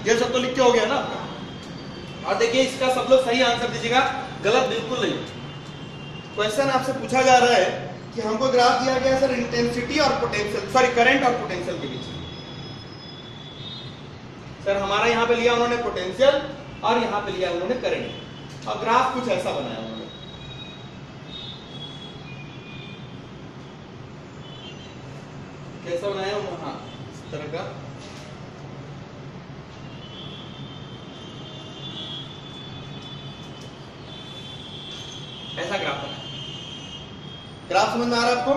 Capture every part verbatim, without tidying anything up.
ये सब तो लिख के हो गया ना। और देखिए इसका सब लोग सही आंसर दीजिएगा, गलत बिल्कुल नहीं। क्वेश्चन आपसे पूछा जा रहा है कि हमको ग्राफ दिया गया सर इंटेंसिटी और पोटेंशियल, सॉरी करंट और पोटेंशियल के बीच। सर हमारा यहाँ पे लिया उन्होंने पोटेंशियल और यहाँ पे लिया उन्होंने करंट, और ग्राफ कुछ ऐसा बनाया उन्होंने। कैसा बनाया? हाँ इस तरह का। ऐसा ग्राफ बनाया। ग्राफ समझ में आ रहा है आपको?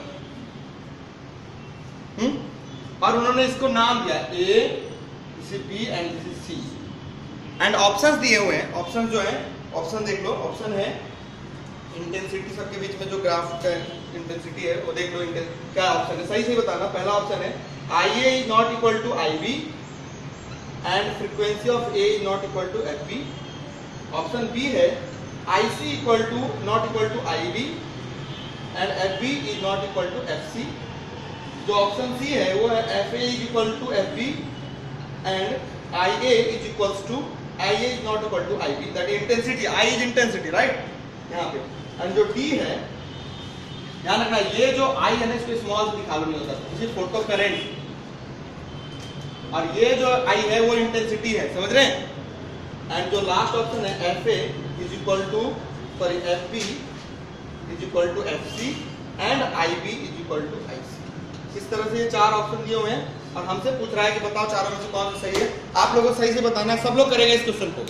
हम्म और उन्होंने इसको नाम दिया A, B and this is C, and options दिए हुए हैं। ऑप्शन जो है, ऑप्शन देख लो। ऑप्शन है इंटेंसिटी, सबके बीच में जो ग्राफ का इंटेंसिटी है वो देख लो। क्या ऑप्शन है? सही से बताना। पहला ऑप्शन है I A is not equal to I B and frequency of A is not equal to F B. Option B है I C equal to not equal to I B and F B is not equal to F C. जो option C है वो है F A is equal to F B and I A is equals to I A is not equal to I B. That is intensity, I is intensity, right? यहाँ पे। And जो D है, ध्यान रखना ये जो आई है ना इसको स्मॉल से दिखा लो, नहीं होता, इसी फोटो करंट, और ये जो आई है वो इंटेंसिटी है, समझ रहे हैं? एंड जो लास्ट ऑप्शन है F A is equal to sorry F B is equal to F C and I B is equal to I C. इस तरह से ये चार ऑप्शन दिए हुए हैं और हमसे पूछ रहा है कि बताओ चारों में से कौन सा सही है। आप लोगों को सही से बताना है, सब लोग करेंगे इस क्वेश्चन को,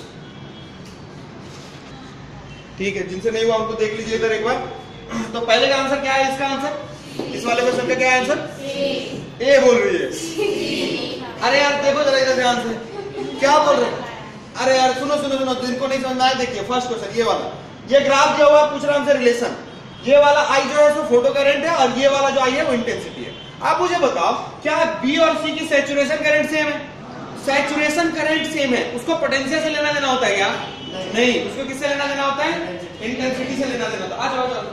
ठीक है? जिनसे नहीं हुआ उनको देख लीजिए इधर एक बार। तो पहले का आंसर क्या है? इसका आंसर, इस वाले क्वेश्चन का क्या है आंसर? ए बोल रही है। अरे यार देखो जरा इधर ध्यान से, क्या बोल रहे हैं? अरे यार सुनो सुनो सुनो, जिनको नहीं समझ में आया देखिए फर्स्ट क्वेश्चन ये वाला, ये ग्राफ जो हुआ पूछ रहा हमसे रिलेशन। ये वाला आई जो है वो फोटो करंट है और ये वाला जो आई है वो इंटेंसिटी है। आप मुझे बताओ क्या बी और सी की सैचुरेशन करंट सेम है? सैचुरेशन करंट सेम है, उसको पोटेंशियल से लेना देना होता है क्या? नहीं, उसको किससे लेना देना होता है? इंटेंसिटी से लेना देना होता है। आ जाओ जाओ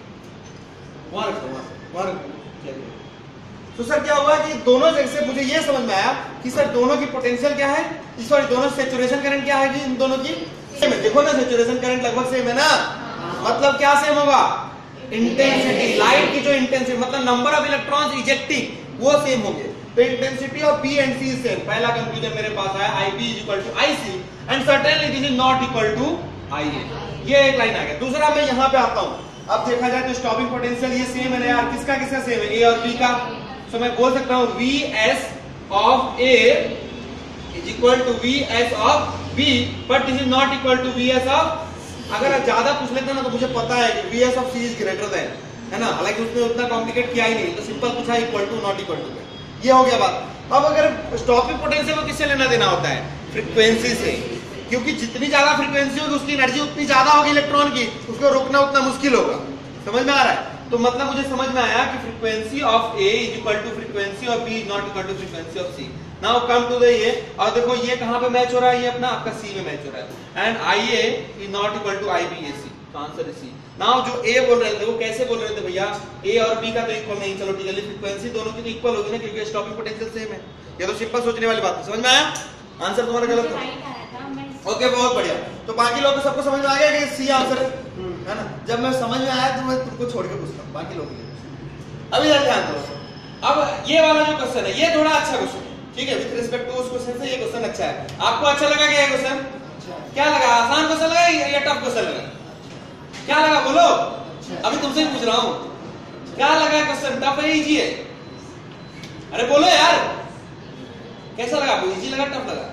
वहां रखो, वहां रखो। तो सर क्या हुआ कि दोनों जगह से मुझे ये समझ में आया कि सर दोनों की पोटेंशियल क्या है, सॉरी दोनों सैचुरेशन करंट क्या है कि इन दोनों की सेम है। देखो ना सैचुरेशन करंट लगभग सेम है ना, मतलब क्या सेम होगा? इंटेंसिटी, लाइट की जो इंटेंसिटी मतलब नंबर ऑफ इलेक्ट्रॉन्स इजेक्टिंग वो सेम होंगे। तो intensity of B and C same. पहला कंक्लूजन मेरे पास आया I B is equal to I C and certainly this is not equal to I A. ये एक लाइन आ गया। दूसरा मैं यहाँ पे आता हूँ, अब देखा जाए तो स्टॉपिंग पोटेंशियल ये सेम है यार, किसका किसका सेम है? ए और बी का। तो मैं बोल सकता हूँ V S of A is equal to V S of B, but this is not equal to V S of. अगर ज्यादा पूछ लेते ना तो मुझे पता है कि V S of C is greater than, है ना, हालांकि उसने उतना कॉम्प्लिकेट किया ही नहीं, तो सिंपल पूछा equal to not equal to. ये हो गया बात। अब अगर स्टॉपिंग पोटेंशियल को किससे लेना देना होता है? फ्रीक्वेंसी से, क्योंकि जितनी ज्यादा फ्रीक्वेंसी होगी उसकी एनर्जी उतनी ज्यादा होगी इलेक्ट्रॉन की, उसको रोकना उतना मुश्किल होगा। समझ में आ रहा है? तो मतलब मुझे समझ में आया कि frequency of A is equal to frequency of B is not equal to frequency of C. Now come to the ये, और देखो ये कहां पे मैच हो रहा है? ये अपना आपका सी में मैच हो रहा है। And I A is not equal to I B A C, तो आंसर इज सी। नाउ जो ए बोल रहे थे वो कैसे बोल रहे थे भैया? ए और बी का तो इक्वल नहीं, चलो ठीक है, फ्रीक्वेंसी दोनों की तो इक्वल होगी ना, क्योंकि स्टॉपिंग पोटेंशियल सेम है। ये तो सिंपल सोचने वाली बात है। समझ में आया? आंसर तुम्हारा गलत था। ओके बहुत बढ़िया। तो बाकी लोगों को सबको समझ में आ गया कि सी आंसर है ना? जब मैं समझ में आया तो मैं तुमको छोड़ के पूछता हूँ बाकी लोगों के लिए। अभी ध्यान दो। अब ये वाला जो क्वेश्चन है ये थोड़ा अच्छा क्वेश्चन है, ठीक है? विद रिस्पेक्ट टू उस क्वेश्चन से ये क्वेश्चन अच्छा है। आपको अच्छा लगा क्या ये क्वेश्चन? क्या लगा? आसान क्वेश्चन लगा या टफ क्वेश्चन लगा? क्या लगा बोलो? अभी तुमसे ही पूछ रहा हूँ, क्या लगा क्वेश्चन? टफ है इजी है? अरे बोलो यार, कैसा लगा आपको? इजी लगा टफ लगा?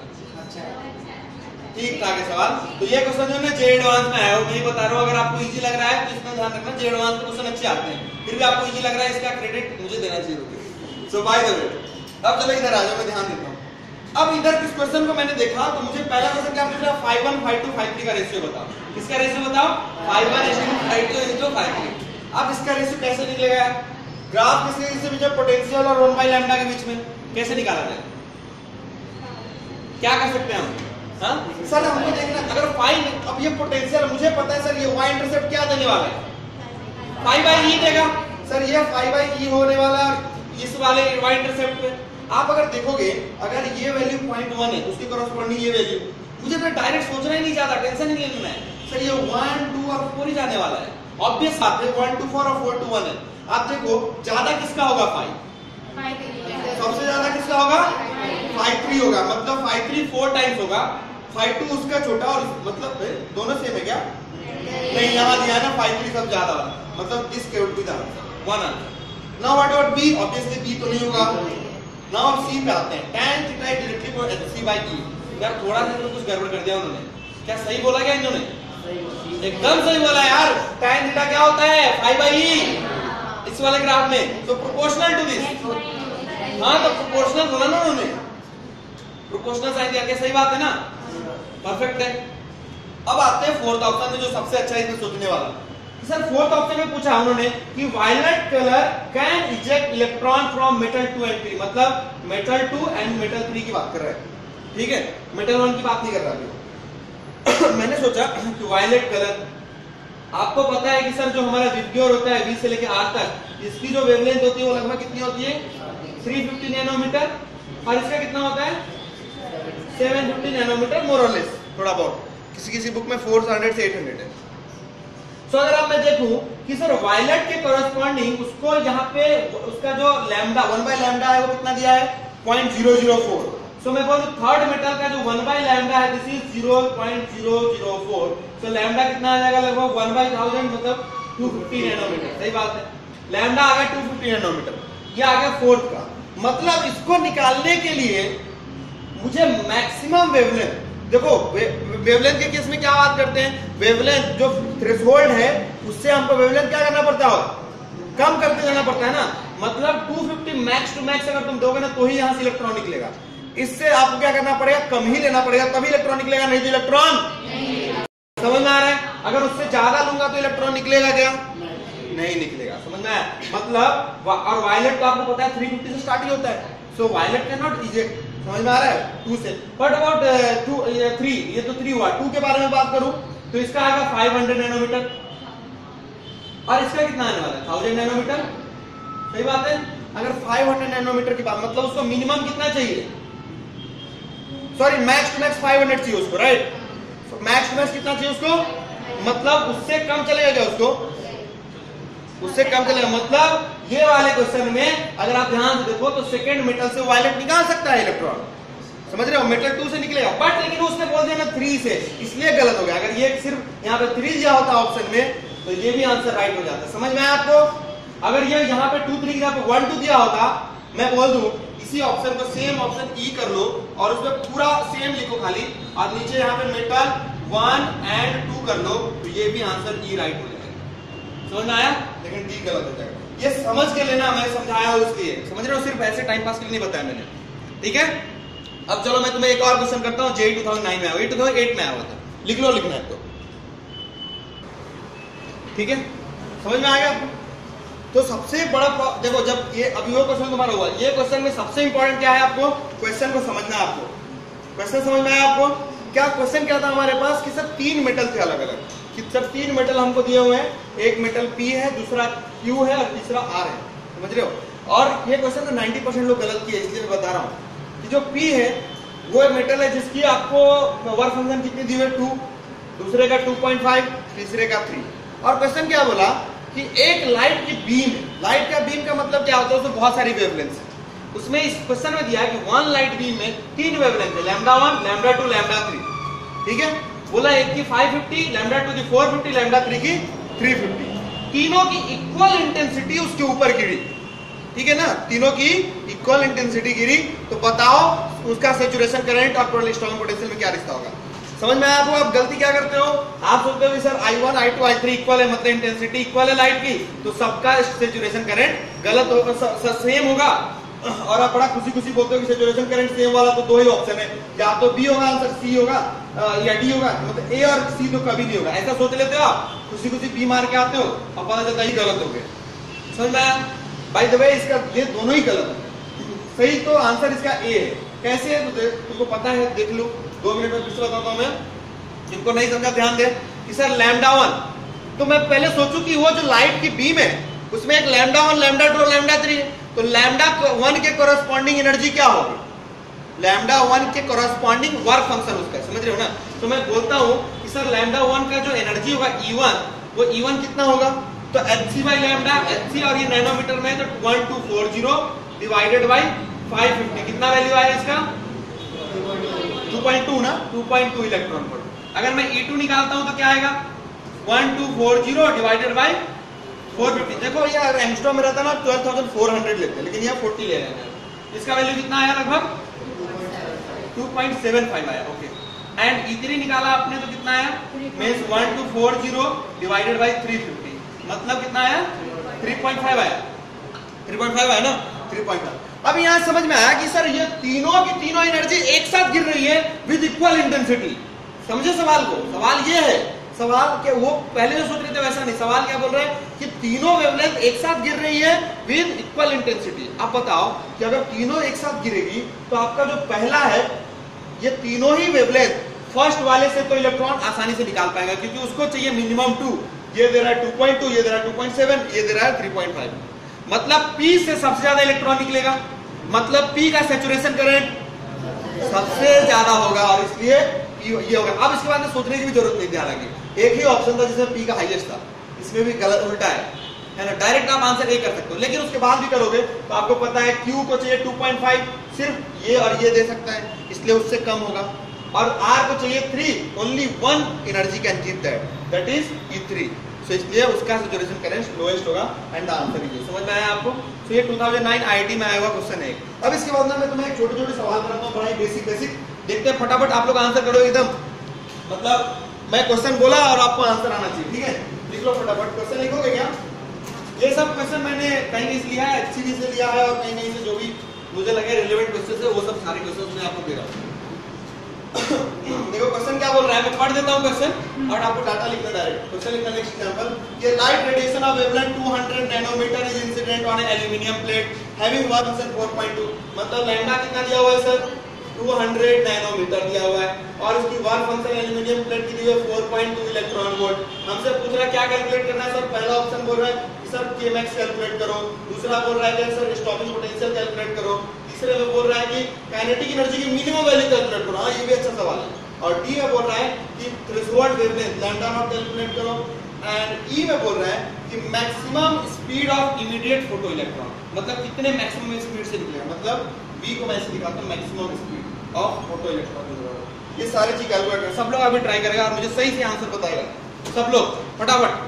ठीक ठाक है सवाल। तो ये क्वेश्चन जो है जे एडवांस में है, वो नहीं बता रहा हूँ। अगर आपको इजी लग रहा है तो इसमें ध्यान रखना, जे एडवांस के क्वेश्चन अच्छे आते हैं। फिर भी आपको इजी लग रहा है, इसका क्रेडिट मुझे देना चाहिए। सो बाय द वे, अब चलो इधर आ जाओ, मैं ध्यान देता हूँ। अब इधर किस क्वेश्चन को मैंने देखा तो मुझे पहला क्वेश्चन क्या पूछा? Five one five two five three का रेशियो बताओ। किसका रेशियो बताओ? Five one is to five two is to five three. अब इसका रेशियो कैसे निकलेगा? ग्राफ किसके इसके बीच में पोटेंशियल और वन बाई लैम्डा के बीच में कैसे निकाला जाए? क्या कर सकते हैं हम? हाँ सर हमको देखना, अगर फाइव, अब ये पोटेंशियल मुझे पता है सर, ये वाई इंटरसेप्ट क्या देने वाला है? फाइव बाई ई देगा सर। ये फाइव बाई ई होने वाला इस वाले वाई इंटरसेप्ट पे, आप अगर देखोगे अगर ये वैल्यू पॉइंट वन है उसके कॉरस्पॉन्डिंग ये वैल्यू, मुझे तो डायरेक्ट सोचना ही नहीं ज्यादा, टेंशन ही नहीं लेना है सर ये वन टू और फोर ही जाने वाला है, ऑब्वियस बात है वन टू फोर और फोर टू वन है। आप देखो ज्यादा किसका होगा फाइव, सबसे ज्यादा किसका होगा फाइव थ्री होगा, मतलब फाइव थ्री फोर टाइम्स होगा, फाइव टू उसका छोटा और मतलब दोनों सेम है क्या? नहीं, यहाँ दिया ना फाइव थ्री सब ज्यादा वाला, मतलब this can be the answer one answer. Now what about B? Obviously B तो नहीं होगा। नाउ अब सी पे आते हैं, tan theta directly for C by E. यार थोड़ा सा तो कुछ गड़बड़ कर दिया उन्होंने, क्या सही बोला क्या इन्होंने? एकदम सही बोला यार, tan थीटा क्या होता है फाइव बाई ई इस वाले ग्राफ में, तो प्रोपोर्शनल टू दिस। हाँ तो प्रोपोर्शनल बोला ना उन्होंने, प्रोपोर्शनल साइन दिया, क्या सही बात है ना? परफेक्ट है। अब आते हैं फोर्थ ऑप्शन में जो सबसे अच्छा है इसमें सोचने वाला। सर फोर्थ ऑप्शन में पूछा उन्होंने कि violet colour can eject electron from metal two and three, मतलब metal two and metal three की बात कर रहा है, ठीक है, मेटल वन की बात नहीं कर रहा है। मैंने सोचा कि वायलेट कलर, आपको पता है कि सर जो हमारा विबग्योर होता है वी से लेकर आर तक, इसकी जो वेवलेंथ होती है वो लगभग कितनी होती है थ्री फिफ्टी नैनोमीटर, और इसका कितना होता है सेवन फिफ्टी नैनोमीटर मोर और लेस, थोड़ा बहुत, किसी किसी बुक में फोर हंड्रेड से एट हंड्रेड है। सो so, अगर अब मैं देखूं कि सर वायलेट के कॉरस्पॉन्डिंग उसको यहाँ पे उसका जो लैम्डा वन बाय लैम्डा है वो कितना दिया है point zero zero four. So मैं बोलूं थर्ड मेटल का जो वन बाय लैम्डा है this is zero point zero zero four, so lambda कितना आ जाएगा लगभग वन बाय थाउजेंड, मतलब टू फिफ्टी नैनोमीटर। सही बात है, लैम्डा आ गया टू फिफ्टी नैनोमीटर, ये आ गया फोर्थ का। मतलब इसको निकालने के लिए मुझे मैक्सिमम वेवलेंथ, देखो वे, वेवलेंथ के केस में क्या बात करते हैं, वेवलेंथ जो थ्रेशोल्ड है उससे हमको वेवलेंथ क्या करना पड़ता है, कम करते जाना पड़ता है ना, मतलब two fifty max to max अगर तुम दोगे ना तो ही यहाँ से इलेक्ट्रॉन निकलेगा, इससे आपको क्या करना पड़ेगा कम ही लेना पड़ेगा तभी इलेक्ट्रॉन निकलेगा, नहीं तो इलेक्ट्रॉन समझ में आ रहा है। अगर उससे ज्यादा लूंगा तो इलेक्ट्रॉन निकलेगा क्या? नहीं निकलेगा, समझ में आया? मतलब और वायलेट तो आपको पता है थ्री फिफ्टी से स्टार्ट ही होता है, so violet can not eject, समझ में आ रहा है टू से। बट अबाउट टू थ्री, ये तो थ्री हुआ, टू के बारे में बात करूं तो इसका आएगा फाइव हंड्रेड नैनोमीटर और इसका कितना आने वाला है थाउजेंड नैनोमीटर। सही बात है, अगर फाइव हंड्रेड नैनोमीटर की बात, मतलब उसको मिनिमम कितना चाहिए, sorry max to max five hundred चाहिए उसको, राइट, मैक्स टू मैक्स कितना चाहिए उसको, मतलब उससे कम चलेगा क्या उसको, उससे कम चलेगा। मतलब ये वाले क्वेश्चन में अगर आप ध्यान से देखो तो सेकंड मेटल से वायलेट निकाल सकता है इलेक्ट्रॉन, समझ रहे हो, मेटल टू से निकलेगा, बट लेकिन उसने बोल दिया ना थ्री से, इसलिए गलत हो गया। अगर ये सिर्फ यहाँ पे थ्री दिया होता ऑप्शन में तो ये भी आंसर राइट हो जाता, समझ में आया आपको। अगर ये यहाँ पे टू थ्री की जगह पे वन टू दिया होता, मैं बोल दूं इसी ऑप्शन को सेम ऑप्शन ई कर लो और उसमें पूरा सेम लिखो खाली, और नीचे यहाँ पे मेटल वन एंड टू कर लो, तो ये भी आंसर ई राइट हो जाएगा, समझ में आया। लेकिन डी गलत हो जाएगा, ये समझ के लेना, मैं समझाया हूं इसलिए, समझ रहे हो, सिर्फ ऐसे टाइम पास के लिए नहीं बताया मैंने, ठीक है। अब चलो मैं तुम्हें एक और क्वेश्चन करता हूँ, जेईई टू थाउजेंड नाइन में आया, टू थाउजेंड एट में आया हुआ था, लिख लो, लिखना है तो, ठीक है, समझ में आ गया आपको। तो सबसे बड़ा देखो, जब ये अभी वो क्वेश्चन तुम्हारा हुआ, ये क्वेश्चन में सबसे इंपॉर्टेंट क्या है, आपको क्वेश्चन को समझना है, आपको क्वेश्चन समझ में आया आपको। क्या क्वेश्चन क्या था हमारे पास कि सर तीन मेटल थे अलग अलग, कि सर तीन मेटल हमको दिए हुए हैं, एक मेटल पी है, दूसरा क्यू है और तीसरा आर है, समझ रहे हो। और ये क्वेश्चन तो नाइंटी परसेंट लोग गलत किए, इसलिए मैं बता रहा हूँ कि जो पी है वो एक मेटल है जिसकी आपको वर्क फंक्शन कितनी दी हुई है टू, दूसरे का टू पॉइंट फाइव, तीसरे का थ्री। और क्वेश्चन क्या बोला कि एक लाइट की बीम, लाइट का बीम का मतलब क्या होता है, उसमें बहुत सारी वेवलेंथ है, उसमें इस क्वेश्चन में दिया है कि वन लाइट बीम में तीन वेवलेंथ है, lambda one, lambda two, lambda three, ठीक है। बोला एक की फाइव फिफ्टी, लैम्डा टू की फोर फिफ्टी, लैम्डा थ्री की थ्री फिफ्टी, तीनों की इक्वल इंटेंसिटी उसके ऊपर गिरी, ठीक है ना, तीनों की इक्वल इंटेंसिटी गिरी, तो बताओ उसका सैचुरेशन करंट और स्ट्रॉन्ग पोटेंशियल में क्या रिश्ता होगा। समझ में आया आपको। आप गलती क्या करते हो, आप सोचते हो sir I one, I two, I three equal है, मतलब इंटेंसिटी इक्वल है लाइट की, तो सबका सैचुरेशन करंट गलत होगा, सेम होगा, और आप बड़ा खुशी खुशी बोलते हो कि सैचुरेशन करंट सेम वाला तो दो ही ऑप्शन है, या तो बी होगा आंसर, सी होगा या डी होगा, मतलब ए और सी तो कभी नहीं होगा, ऐसा सोच लेते हो आप, खुशी खुशी बी मार के आते हो और पता चलता ही गलत हो गए। समझ में आया। बाय द वे इसका ये दोनों ही गलत है, सही तो आंसर इसका ए है। कैसे है तो तुमको पता है, देख लो, दो मिनट में फिर से बताता हूं मैं, जिनको नहीं समझा ध्यान दे कि सर लैम्डा वन, तो मैं पहले सोचूं कि वो जो लाइट की बीम है उसमें एक लैम्डा वन, लैम्डा टू और लैम्डा थ्री है, तो लैम्डा वन के कोरस्पॉन्डिंग एनर्जी क्या होगी? लैम्डा वन के कोरस्पॉन्डिंग वर्क फंक्शन उसका, समझ रहे हो ना? तो मैं बोलता हूं कि सर लैम्डा वन का जो एनर्जी होगा ई वन, वो ई वन कितना होगा? तो H C by lambda, H C और ये नैनोमीटर में तो one two four zero divided by five fifty, कितना वैल्यू आया इसका? टू पॉइंट टू ना, two point two electron volt. अगर मैं ई टू निकालता हूं तो क्या आएगा? One two four zero divided by four fifty. देखो यार एंगस्ट्रॉम में रहता ना ट्वेल्व थाउजेंड फोर हंड्रेड लेते हैं, लेकिन यहाँ फोर्टी ले रहे हैं। इसका वैल्यू कितना आया? लगभग टू पॉइंट सेवन फाइव आया। ओके, एंड ई थ्री निकाला आपने तो कितना आया? Means one two four zero divided by three fifty, मतलब कितना आया? थ्री पॉइंट फाइव आया। थ्री पॉइंट फाइव आया ना, थ्री पॉइंट फाइव। अब यहाँ समझ में आया कि सर ये तीनों की तीनों एनर्जी एक साथ गिर रही है विद इक्वल इंटेंसिटी। समझे सवाल को? सवाल ये है, सवाल के वो पहले जो सोच रहे थे वैसा नहीं, सवाल क्या बोल रहे हैं कि तीनों वेवलेंथ एक साथ गिर रही है विद इक्वल इंटेंसिटी। आप बताओ कि अगर तीनों एक साथ गिरेगी तो आपका जो पहला है, ये तीनों ही वेवलेंथ फर्स्ट वाले से तो इलेक्ट्रॉन आसानी से निकाल पाएगा, क्योंकि उसको चाहिए मिनिमम टू। ये दे रहा है टू पॉइंट टू, ये दे रहा है टू पॉइंट सेवन, ये दे रहा है थ्री पॉइंट फाइव। मतलब P से सबसे ज्यादा इलेक्ट्रॉन निकलेगा, मतलब P का सैचुरेशन करंट सबसे ज्यादा होगा, और इसलिए ये होगा। अब इसके बाद में सोचने की भी जरूरत नहीं, ध्यान रखिए। एक ही ऑप्शन था जिसमें P का हाईएस्ट था, इसमें भी गलत उल्टा है, है ना? डायरेक्ट आप आंसर नहीं कर सकते हो, लेकिन उसके बाद भी करोगे तो आपको पता है Q को चाहिए टू पॉइंट फाइव, सिर्फ ये और ये दे सकता है, इसलिए उससे कम होगा। और R को चाहिए three, only one energy can give that, that is E three. So इसलिए उसका सैचुरेशन करंट लोएस्ट होगा, एंड द आंसर इज। समझ में आया आपको? तो ये टू थाउजेंड नाइन आईआईटी में आया हुआ क्वेश्चन है। अब इसके बाद मैं तुम्हें छोटे छोटे सवाल करता हूँ, बड़ा ही बेसिक बेसिक। देखते हैं फटाफट आप लोग आंसर करो एकदम, मतलब मैं क्वेश्चन बोला और आपको आंसर आना चाहिए, ठीक है? लिख लो फटाफट। क्वेश्चन लिखोगे क्या? ये सब क्वेश्चन मैंने कहीं कहीं से लिया है, एचसीडी से लिया है, और कहीं कहीं से जो भी मुझे लगे रिलेवेंट क्वेश्चन है, वो सब सारे क्वेश्चन मैं आपको दे रहा हूँ। देखो क्वेश्चन क्या बोल रहा है, मैं पढ़ देता हूँ क्वेश्चन और आपको डाटा लिखना डायरेक्ट। क्वेश्चन लिखना नेक्स्ट एग्जांपल, ये light radiation of wavelength two hundred nanometer is incident on a aluminium plate having work function four point two. मतलब लैम्डा कितना दिया हुआ है सर? टू हंड्रेड नैनोमीटर दिया हुआ है, और इसकी वर्क फंक्शन एल्यूमिनियम प्लेट की दी हुई है four point two electron volt. हमसे पूछ रहा है क्या कैलकुलेट करना है सर? पहला ऑप्शन बोल रहा है कि सर केमैक्स कैलकुलेट करो, दूसरा बोल रहा है कि सर स्टॉपिंग पोटेंशियल कैलकुलेट करो, तीसरे में बोल रहा है कि काइनेटिक एनर्जी की मिनिमम वैल्यू कैलकुलेट करो। हाँ, ये भी अच्छा सवाल है। और डी में बोल रहा है कि threshold wavelength lambda naught calculate करो, एंड ई में बोल रहा है कि maximum speed of immediate photo electron, मतलब कितने मैक्सिमम स्पीड से निकलेगा। मतलब बी को मैं ऐसे निकालता हूं, maximum speed of photo electron. ये सारी चीज कैलकुलेट कर, सब लोग अभी ट्राई करेगा और मुझे सही से आंसर बताएगा सब लोग फटाफट,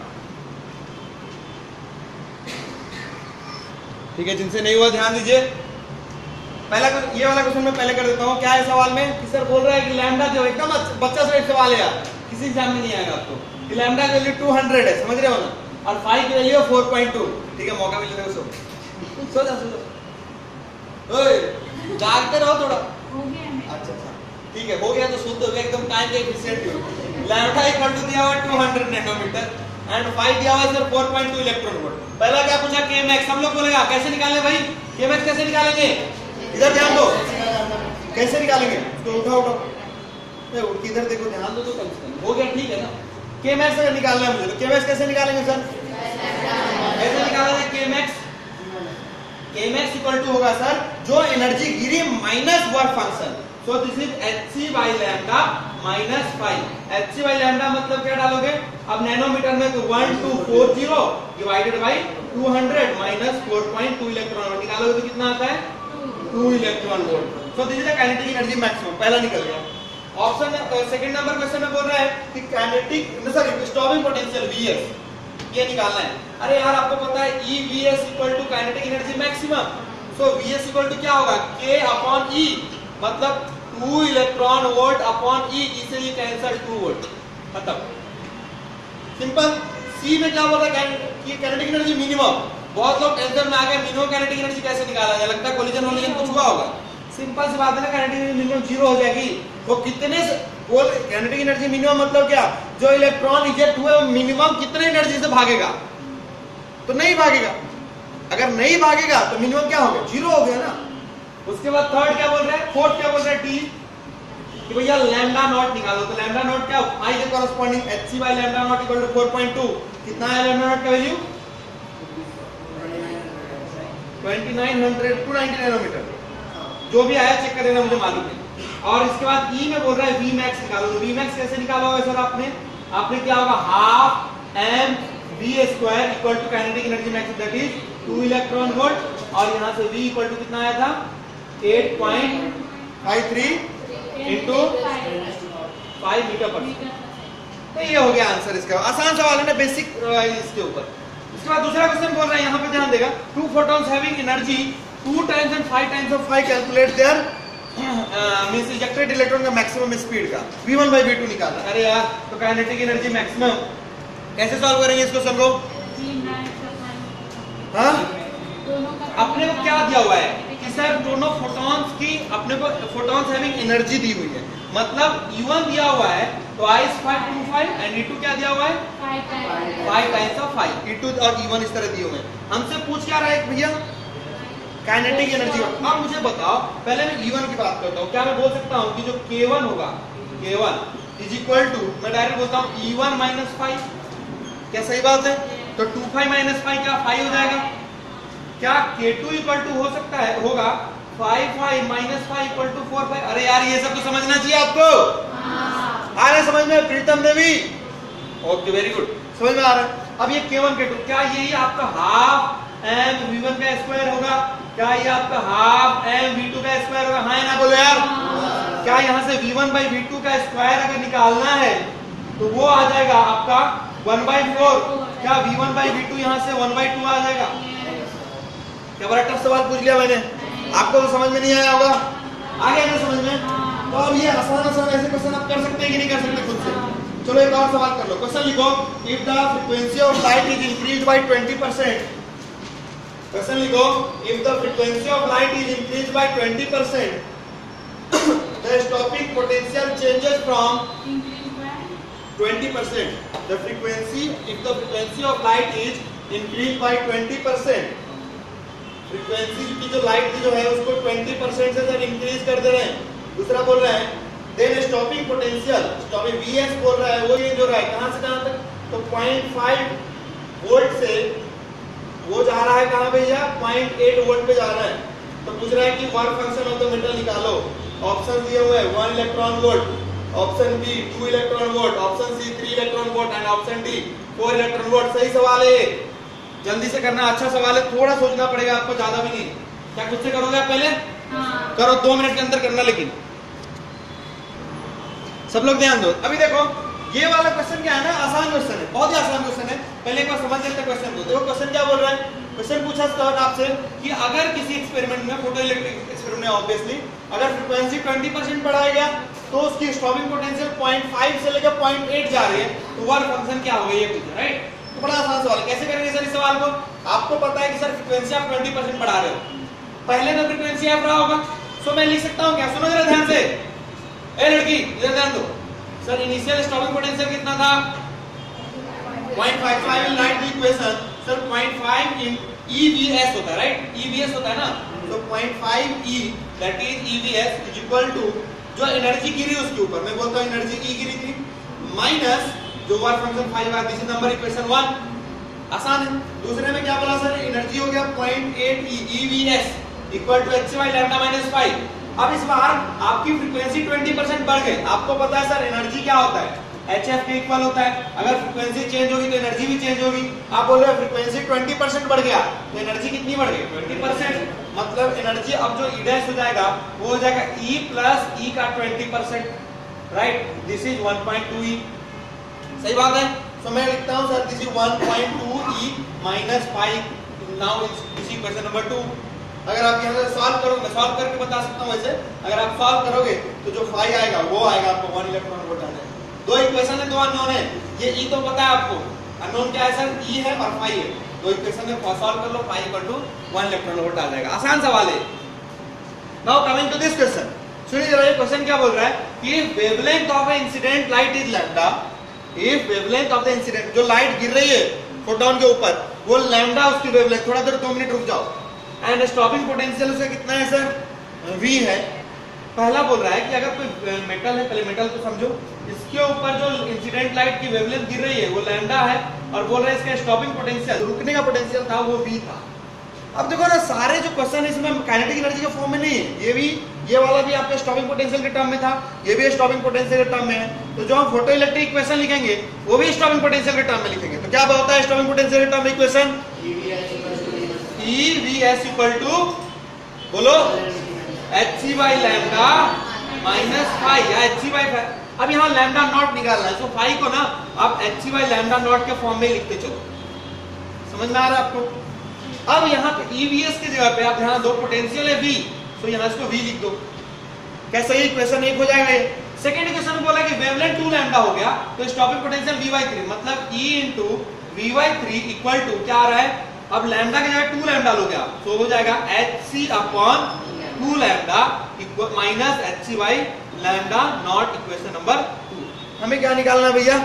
ठीक है? जिनसे नहीं हुआ ध्यान दीजिए। पहला ये वाला क्वेश्चन मैं पहले कर देता हूँ। क्या है सवाल में कि सर बोल रहा है कि लैम्डा जो एकदम बच्चा से एक सवाल है यार, किसी एग्जाम में नहीं आएगा आपको, कि लैम्डा की वैल्यू टू हंड्रेड है, समझ रहे हो ना, और फाइव की वैल्यू है फोर पॉइंट टू। ठीक है, मौका मिलेगा सो सो जा सो जा, ओए जागते रहो थोड़ा। हो गया? अच्छा अच्छा ठीक है, हो गया तो सोते हो गया एकदम टाइम के एफिशिएंट हो। लैम्डा इक्वल टू दिया हुआ two hundred nanometer and five दिया हुआ sir four point two electron volt. पहला क्या पूछा? केमैक्स। हम लोग बोलेगा कैसे निकालें भाई? केमैक्स कैसे निकालेंगे? इधर ध्यान दो, कैसे निकालेंगे? तो उठाओ उठाओ, इधर देखो, ध्यान दो तो कम से कम। हो गया, ठीक है ना? केमैक्स अगर निकालना है मुझे, तो केमैक्स कैसे निकालेंगे सर? कैसे निकालेंगे केमैक्स? केमैक्स इक्वल टू होगा सर जो एनर्जी गिरी minus work function. So this is hc by lambda minus five. Hc by lambda मतलब क्या डालोगे? अब नैनोमीटर में तो one two four zero divided by two hundred minus four point two electron volt. निकालोगे तो कितना आता है? Two electron volt. So this is the kinetic energy maximum. पहला निकल गया। ऑप्शन सेकंड नंबर क्वेश्चन में बोल रहा है कि kinetic sorry stopping potential VS, ये निकालना है। अरे यार आपको पता है E VS equal to kinetic energy maximum. So VS equal to क्या होगा? के अपॉन ई, मतलब two electron volt upon E, इसे ये कैंसिल टू वोल्ट, खत्म, सिंपल। सी में क्या बोल रहा है कि काइनेटिक एनर्जी मिनिमम। बहुत लोग टेंशन में आ गए मिनिमम काइनेटिक एनर्जी कैसे निकाला जाए, लगता है कोलिजन वोलिजन कुछ हुआ होगा। सिंपल सी बात है ना, काइनेटिक एनर्जी मिनिमम जीरो हो जाएगी। वो कितने बोल काइनेटिक एनर्जी मिनिमम मतलब क्या? जो इलेक्ट्रॉन इजेक्ट हुए मिनिमम कितने एनर्जी से भागेगा? तो नहीं भागेगा। अगर नहीं भागेगा तो मिनिमम क्या हो गया? जीरो हो गया ना। उसके बाद थर्ड क्या बोल रहा है? फोर्थ क्या बोल रहा है? डी कि भैया लैम्डा नॉट निकालो। तो लैम्डा नॉट क्या? आई के corresponding hc by lambda naught equal to four point two. कितना है लैम्डा नॉट का value? Twenty nine hundred two ninety nanometer, जो भी आया चेक कर लेना, मुझे मालूम है। और इसके बाद ई में बोल रहा है वी मैक्स निकालो। तो वी मैक्स कैसे निकाला होगा सर आपने? आपने क्या होगा, half M V square equal to kinetic energy max that is two electron volt, और यहाँ से v इक्वल टू कितना आया था, eight point five three into five meter पर सेकंड। तो ये हो गया आंसर इसका। आसान सवाल है ना, बेसिक इसके ऊपर। इसके बाद दूसरा क्वेश्चन बोल रहा है, यहाँ पे ध्यान देगा, two photons having energy two times and five times of five calculate their means ejected electron का मैक्सिमम स्पीड का V one by V two निकालना। अरे यार, तो काइनेटिक एनर्जी मैक्सिमम कैसे सॉल्व करेंगे इस क्वेश्चन को? हाँ, अपने को क्या दिया हुआ है कि सर दोनों फोटॉन्स की, अपने को फोटॉन्स हैविंग एनर्जी दी हुई है, मतलब ई वन दिया हुआ है तो I is five two five and E two क्या दिया हुआ है, five times of five. E two और ई वन इस तरह दिए हुए हैं। हमसे पूछ क्या रहा है भैया, काइनेटिक एनर्जी। अब मुझे बताओ, पहले मैं ई वन की बात करता हूँ। क्या मैं बोल सकता हूँ कि जो के वन होगा, K one is equal to, मैं डायरेक्ट बोलता हूँ ई वन माइनस फाइव। क्या सही बात है? तो टू फाइव माइनस फाइव क्या फाइव हो जाएगा? क्या के टू इक्वल टू हो सकता है, होगा five five minus five equal to four five. अरे यार, ये सब तो समझना चाहिए आपको। आ रहा है समझ में Pritam Devi? Okay, very good, समझ में आ रहा है। अब ये के वन के टू, क्या यही आपका हाफ एम वी वन का स्क्वायर होगा? क्या ये आपका हाफ एम वी टू का स्क्वायर होगा? हाँ या ना बोलो यार। क्या यहाँ से V one by V two का स्क्वायर अगर निकालना है तो वो आ जाएगा आपका वन बाई फोर। क्या V one by V two यहाँ से वन बाई टू आ जाएगा? क्या बड़ा टफ सवाल पूछ लिया मैंने, आपको तो समझ में नहीं आया होगा, आ गया ना समझ में? तो अब ये आसान आसान ऐसे क्वेश्चन आप कर सकते हैं कि नहीं कर सकते खुद से? चलो एक और सवाल कर लो। क्वेश्चन लिखो, if the frequency of light is increased by twenty percent. Question लिखो, if the frequency of light is increased by twenty percent the stopping potential changes from twenty percent. The frequency, if the frequency of light is increased by twenty percent, frequency की जो light की जो है उसको twenty percent से sir increase कर दे रहे हैं। दूसरा बोल रहा है then stopping potential, stopping VS बोल रहा है, वो ये जो रहा है कहां से कहां तक, तो पॉइंट फाइव वोल्ट से वो जा रहा है कहां भैया, पॉइंट एट वोल्ट पे जा रहा है। तो पूछ रहा है कि work function of the metal निकालो। ऑप्शन दिए हुए हैं one electron volt, option B two electron volt, option C three electron volt and option D four electron volt. सही सवाल है, जल्दी से करना, अच्छा सवाल है, थोड़ा सोचना पड़ेगा आपको, ज्यादा भी नहीं। क्या खुद से करोगे आप पहले? हाँ। करो, दो मिनट के अंदर करना, लेकिन सब लोग ध्यान दो। अभी देखो ये वाला क्वेश्चन क्या है ना, आसान क्वेश्चन है, बहुत ही आसान क्वेश्चन है। पहले एक बार समझ लेते हैं क्वेश्चन को। देखो क्वेश्चन क्या बोल रहा है, क्वेश्चन पूछा स्टूडेंट आपसे कि अगर किसी एक्सपेरिमेंट में, फोटो इलेक्ट्रिक एक्सपेरिमेंट में ऑब्वियसली, अगर फ्रीक्वेंसी ट्वेंटी परसेंट बढ़ाया गया तो उसकी स्टॉपिंग पोटेंशियल पॉइंट फाइव से लेकर पॉइंट एट जा रही है, तो वर्क फंक्शन क्या होगा ये पूछा, राइट? तो बड़ा आसान सवाल है। कैसे करेंगे सर इस सवाल को? आपको पता है कि सर फ्रीक्वेंसी आप ट्वेंटी परसेंट बढ़ा रहे हो, पहले तो फ्रीक्वेंसी आप रहा होगा, सो मैं लिख सकता हूं क्या, सुनो जरा ध्यान से, ए लड़की इधर ध्यान दो। सर इनिशियल स्टॉपिंग पोटेंशियल कितना था, point five five in right the equation. Sir point five in E V S होता है, राइट? E V S होता है ना, तो point five E that is E V S is equal to जो energy गिरी उसके ऊपर, मैं बोलता हूं एनर्जी E गिरी थी, माइनस जो वर्क फंक्शन फाइव है, this is number equation one. आसान है। दूसरे में क्या बोला सर, एनर्जी हो गया point eight E E V S equal to h by lambda minus five. अब इस बार आपकी फ्रीक्वेंसी ट्वेंटी परसेंट बढ़ गई। आपको पता है सर एनर्जी क्या होता है, H F के इक्वल होता है। अगर फ्रीक्वेंसी चेंज होगी तो एनर्जी भी चेंज होगी। आप बोल रहे हो फ्रीक्वेंसी ट्वेंटी परसेंट बढ़ गया तो एनर्जी कितनी बढ़ गई, ट्वेंटी परसेंट। मतलब एनर्जी अब जो E डैश हो जाएगा वो हो जाएगा E प्लस E का twenty percent, right? This is one point two E। सही बात है। तो मैं लिखता हूं sir this is one point two E minus five. Now is equation number two. अगर आप यहाँ से सॉल्व करोगे, मैं सॉल्व करके बता सकता हूँ वैसे, अगर आप सॉल्व करोगे तो जो फाइव आएगा वो आएगा आपको वन इलेक्ट्रॉन वोल्ट आ जाएगा। दो इक्वेशन है, दो अननोन है, ये E तो पता है आपको, अननोन क्या है सर, E है और फाइव है। दो इक्वेशन में सॉल्व कर लो, five equal to one electron volt आ जाएगा। आसान सवाल है। Now coming to this question, सुनिए जरा, ये क्वेश्चन क्या बोल रहा है कि wavelength of a incident light is lambda, if wavelength of the incident, जो लाइट गिर रही है फोटोन के ऊपर वो लैम्डा उसकी वेवलेंथ, थोड़ा देर दो मिनट रुक जाओ, एंड स्टॉपिंग पोटेंशियल उसका कितना है सर, V है। पहला बोल रहा है कि अगर कोई मेटल है, पहले मेटल को समझो, इसके ऊपर जो इंसिडेंट लाइट की वेवलेंथ गिर रही है वो लैम्डा है, और बोल रहा है इसका स्टॉपिंग पोटेंशियल, रुकने का पोटेंशियल था वो V था। अब देखो ना, सारे जो क्वेश्चन है इसमें काइनेटिक एनर्जी के फॉर्म में नहीं है, ये भी ये वाला भी आपके स्टॉपिंग पोटेंशियल के टर्म में था, ये भी स्टॉपिंग पोटेंशियल के टर्म में है। तो जो हम फोटो इलेक्ट्रिक इक्वेशन लिखेंगे वो भी स्टॉपिंग पोटेंशियल के टर्म में लिखेंगे। तो क्या होता है स्टॉपिंग पोटेंशियल के टर्म में equation? E V S equal to बोलो h C by lambda minus five या एच सी बाई फाइव। अब यहाँ लैम्डा नॉट निकालना है, तो फाइव को ना आप h C by lambda naught के फॉर्म में लिखते चलो। समझ में आ रहा है आपको? अब यहाँ पे E V S की जगह पे आप यहाँ दो पोटेंशियल है V, तो यहाँ इसको V लिख दो। कैसा ये इक्वेशन एक हो जाएगा ये। सेकंड इक्वेशन में बोला कि वेवलेंथ टू लैम्डा हो गया, तो stopping potential V by three, मतलब E into V by three equal to क्या आ रहा है? अब लैम्डा की जगह टू लैम्डा लोगे आप, तो हो जाएगा Hc upon two lambda minus Hc by lambda naught, equation number two. हमें क्या निकालना है भैया?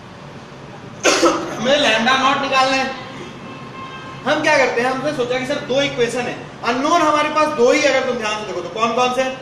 हमें लैम्डा नॉट निकालना है। हम क्या करते हैं, हमने सोचा कि सर दो इक्वेशन है, अननोन हमारे पास दो ही, अगर तुम ध्यान से देखो तो कौन कौन से?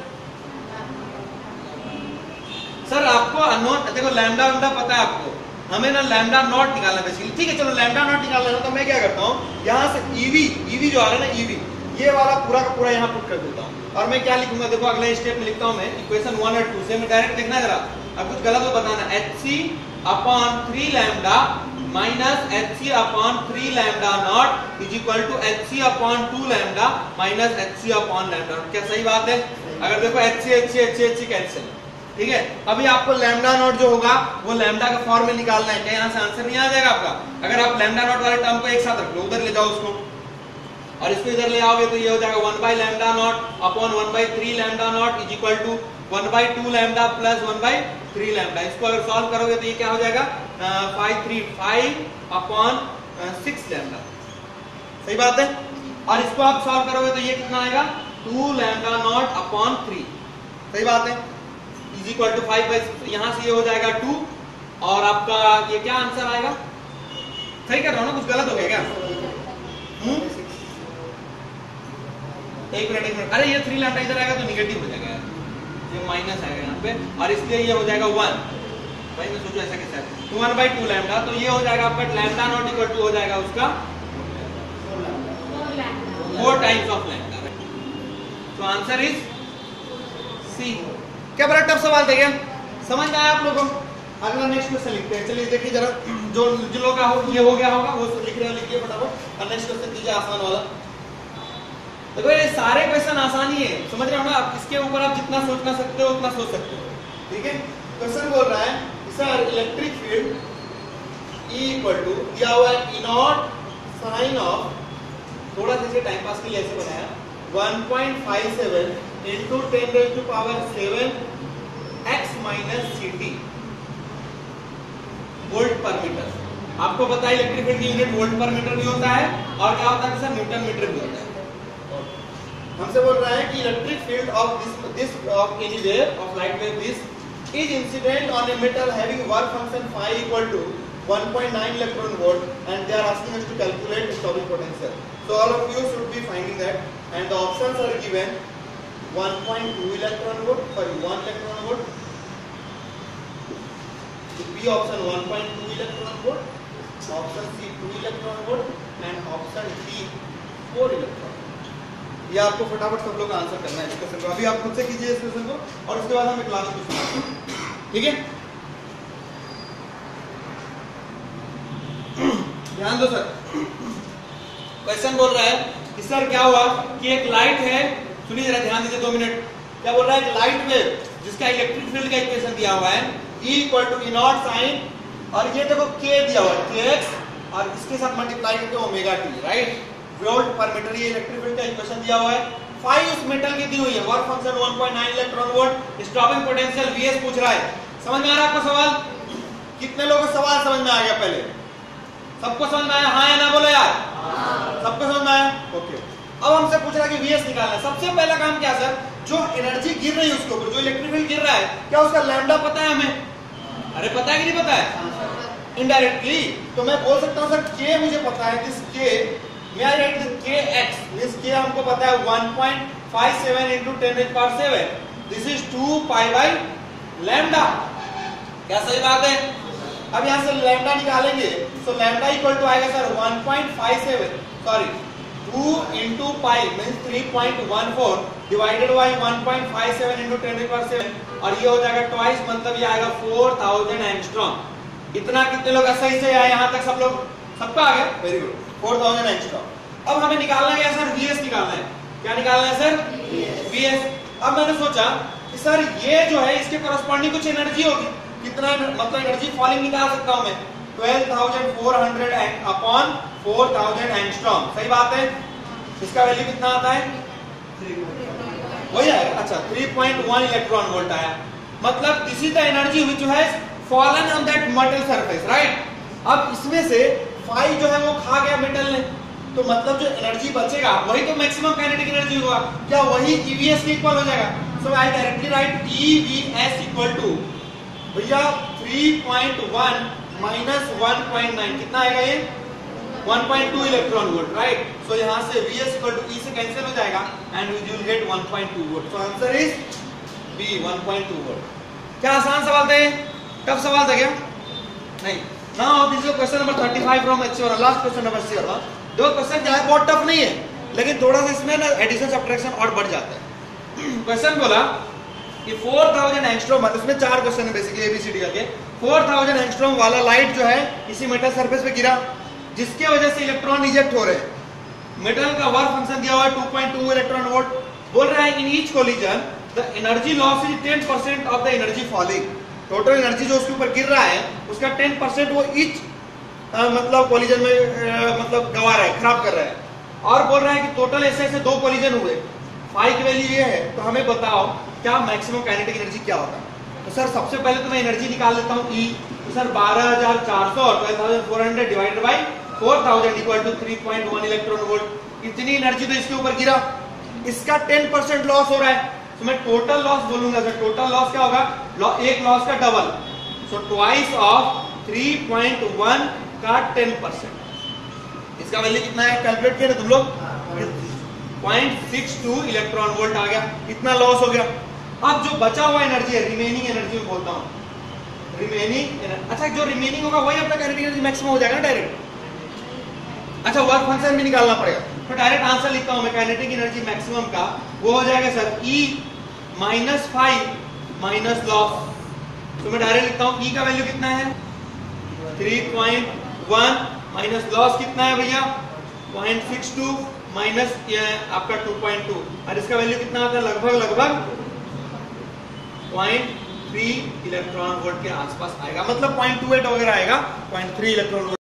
सर आपको अननोन देखो, लैम्डा लैम्डा पता है आपको, हमें ना लैम्डा नॉट निकालना है बेसिकली। ठीक है चलो लैम्डा नॉट निकालना है, तो मैं क्या करता हूँ यहाँ से ईवी ईवी जो आ रहा है ना ईवी, ये वाला पूरा का पूरा यहाँ पुट कर देता हूँ। और मैं क्या लिखूंगा देखो, अगले स्टेप में लिखता हूँ मैं इक्वेशन वन और टू से, मैं डायरेक्ट देखना जरा, अब कुछ गलत हो बताना। H c upon three lambda minus h c upon three lambda naught is equal to h c upon two lambda minus h c upon lambda. क्या सही बात है? अगर देखो h c h c h c h c cancel, ठीक है। अभी आपको लैम्डा नॉट जो होगा वो लैम्डा का फॉर्म में निकालना है। क्या यहाँ से आंसर नहीं आ जाएगा आपका? अगर आप लैम्डा नॉट वाले टर्म को एक साथ रख लो, उधर ले जाओ उसको, और इसको इधर ले आओगे तो ये हो जाएगा one by lambda naught upon one by three lambda naught is equal to one by two lambda plus one by three lambda. इसको अगर सॉल्व करोगे तो ये क्या हो जाएगा? Five three five upon six lambda. सही बात है। और इसको आप सॉल्व करोगे तो ये कितना आएगा? Two lambda naught upon three. सही बात है। Is equal to five by, यहाँ से ये हो जाएगा टू, और आपका ये क्या आंसर आएगा? सही कर रहा हूँ ना, कुछ गलत हो गया क्या? हुँ? एक मिनट एक मिनट, अरे ये थ्री लैम्डा इधर आएगा तो निगेटिव हो जाएगा, ये माइनस आएगा यहाँ पे, और इसलिए ये हो जाएगा वन। भाई मैं सोचो ऐसा कैसे है, तो वन बाई टू लैम्डा, तो ये हो जाएगा आपका लैम्डा नॉट इक्वल टू हो जाएगा उसका फोर टाइम्स ऑफ लैम्डा। तो आंसर इज सी। क्या बड़ा टफ सवाल था क्या? समझ में आया आप लोगों को? अगला नेक्स्ट क्वेश्चन लिखते हैं। चलिए देखिए जरा, जो जो लोग का हो ये हो गया होगा वो लिख रहे हो, लिखिए फटाफट, और नेक्स्ट क्वेश्चन कीजिए आसान वाला। देखो ये सारे क्वेश्चन आसानी है, समझ रहे हो ना आप? इसके ऊपर आप जितना सोचना सकते हो उतना सोच सकते हो, ठीक है। क्वेश्चन बोल रहा है sir electric field E equal to दिया हुआ है ई नॉट साइन ऑफ, थोड़ा सा टाइम पास के लिए ऐसे बनाया, one point five seven into ten raise to power seven x minus ct volt per meter. आपको पता है इलेक्ट्रिक फील्ड की यूनिट वोल्ट पर मीटर भी होता है, और क्या होता है सर? न्यूटन मीटर भी होता है। हमसे बोल रहा है कि electric field of this this of any wave of light wave this is incident on a metal having work function phi equal to one point nine electron volt, and they are asking us to calculate the stopping potential. So all of you should be finding that, and the options are given one point two electron volt, sorry one electron volt, so B option one point two electron volt, option C two electron volt, and option D four electron। ये आपको फटाफट सब लोग का answer करना है इस question को। अभी आप खुद से कीजिए इस क्वेश्चन को, और उसके बाद हमें क्लास में सुनाएंगे, ठीक है। ध्यान दो सर, क्वेश्चन बोल रहा है कि सर क्या हुआ कि एक लाइट है, सुनिए जरा ध्यान दीजिए दो मिनट। क्या बोल रहा है? लाइट वेव जिसका इलेक्ट्रिक फील्ड का इक्वेशन दिया हुआ है E equal to E naught sine, और ये देखो K दिया हुआ है Kx, और इसके साथ मल्टीप्लाई करके omega T, right, volt per meter. ये इलेक्ट्रिक फील्ड का इक्वेशन दिया हुआ है। फाइव उस मेटल की दी हुई है, work function one point nine electron volt, stopping potential Vs पूछ रहा है। समझ में आ रहा है आपको सवाल? कितने लोगों को सवाल समझ में आ गया? पहले सबको समझ में आया? हाँ या ना बोलो यार? सबको समझ में आया? ओके। अब हमसे पूछ रहा है कि Vs निकालना है। सबसे पहला काम क्या सर? जो एनर्जी गिर रही है उसके ऊपर, जो इलेक्ट्रिक फील्ड गिर रहा है, क्या उसका लैम्डा पता है हमें? अरे पता है कि नहीं पता है? इनडायरेक्टली तो मैं बोल सकता हूँ सर K मुझे पता है, दिस K मैं राइट kx, दिस k हमको पता है one point five seven into ten raised power seven, this is two pi by lambda. क्या सही बात है? अब यहाँ से लैम्डा निकालेंगे, सो लैम्डा इक्वल टू आएगा sir one point five seven, sorry two into pi means three point one four divided by one point five seven into ten to power seven और ये हो जाएगा ट्वाइस, मतलब ये आएगा four thousand angstrom. इतना कितने लोग सही से आए यहाँ तक? सब लोग, सबका आ गया, very good, four thousand angstrom. अब हमें निकालना है सर वीएस निकालना है। क्या निकालना है सर? वीएस। अब मैंने सोचा कि सर ये जो है इसके कॉरस्पॉन्डिंग कुछ एनर्जी होगी, कितना मतलब एनर्जी फॉलिंग निकाल सकता हूं मैं, twelve thousand four hundred upon four thousand angstrom. सही बात है। इसका वैल्यू कितना आता है? वही आएगा। अच्छा, three point one electron volt आया, मतलब this is the energy which has fallen on that metal surface, right. अब इसमें से फाइव जो है वो खा गया मेटल ने, तो मतलब जो एनर्जी बचेगा वही तो मैक्सिमम काइनेटिक एनर्जी होगा। क्या वही ईवीएस के इक्वल हो जाएगा? सो I directly right EVS equal to भैया three point one minus one point nine, कितना आएगा ये? One point two electron volt, right. सो यहां से Vs इक्वल टू E से कैंसिल हो जाएगा and we will get one point two volt. So answer is B, one point two volt. क्या आसान सवाल थे? टफ सवाल था क्या? नहीं। Now this is question number thirty five from HCR, last question number C वाला। दो क्वेश्चन क्या है, बहुत टफ नहीं है, लेकिन थोड़ा सा इसमें ना एडिशन सब्ट्रैक्शन और बढ़ जाता है। क्वेश्चन बोला कि फोर थाउजेंड एंगस्ट्रॉम, इसमें चार क्वेश्चन है बेसिकली एबीसीडी करके। फोर थाउजेंड एंगस्ट्रॉम वाला लाइट जो है इसी मेटल सरफेस पे गिरा, जिसके वजह से इलेक्ट्रॉन रिजेक्ट हो रहे हैं। मेटल का वर्क फंक्शन दिया हुआ है two point two electron volt. बोल रहा है in each collision the energy loss is ten percent of the energy falling. Total energy जो उसके ऊपर गिर रहा है उसका टेन परसेंट वो ईच मतलब कोलिजन में आ, मतलब गवा रहा है, खराब कर रहा है। और बोल रहा है कि टोटल ऐसे ऐसे दो कोलिजन हुए, फाइव की वैल्यू ये है, तो हमें बताओ क्या मैक्सिमम काइनेटिक एनर्जी क्या होता है। तो सर सबसे पहले तो मैं एनर्जी निकाल लेता हूँ ई। तो सर बारह हजार चार सौ और twelve thousand four hundred divided by four thousand equal to three point one electron volt. इतनी एनर्जी तो इसके ऊपर गिरा, इसका टेन परसेंट लॉस हो रहा है, तो मैं टोटल लॉस बोलूंगा। सर टोटल लॉस क्या होगा? एक लॉस का double, so twice of three point one का टेन परसेंट। इसका वैल्यू कितना है? कैलकुलेट किया तुम लोग, point six two electron volt आ गया। इतना लॉस हो गया। अब जो बचा हुआ एनर्जी है, रिमेनिंग एनर्जी में बोलता हूँ, रिमेनिंग। अच्छा, जो रिमेनिंग होगा वही अपना काइनेटिक एनर्जी मैक्सिमम हो जाएगा ना डायरेक्ट। अच्छा, वर्क फंक्शन भी निकालना पड़ेगा, तो डायरेक्ट आंसर लिखता हूं मैं काइनेटिक एनर्जी मैक्सिमम का, वो हो जाएगा sir E minus five minus loss. तो मैं डायरेक्ट लिखता हूं E का वैल्यू कितना है? Three point one minus loss कितना है भैया? पॉइंट सिक्स टू माइनस आपका टू पॉइंट टू, और इसका वैल्यू कितना आता है? लगभग लगभग पॉइंट थ्री इलेक्ट्रॉन वोल्ट के आसपास आएगा, मतलब पॉइंट टू एट वगैरह आएगा, पॉइंट थ्री इलेक्ट्रॉन वोल्ट।